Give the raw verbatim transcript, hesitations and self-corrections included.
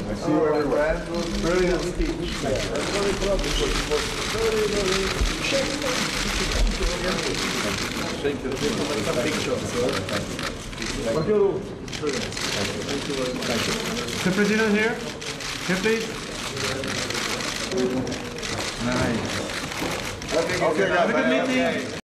I see you everywhere. Very good speech. Very proud. It was, it was very, very... Shake some pictures. Thank you. Thank you very much. Thank you. The President here? Here, please. Nice. Okay, Have a good meeting.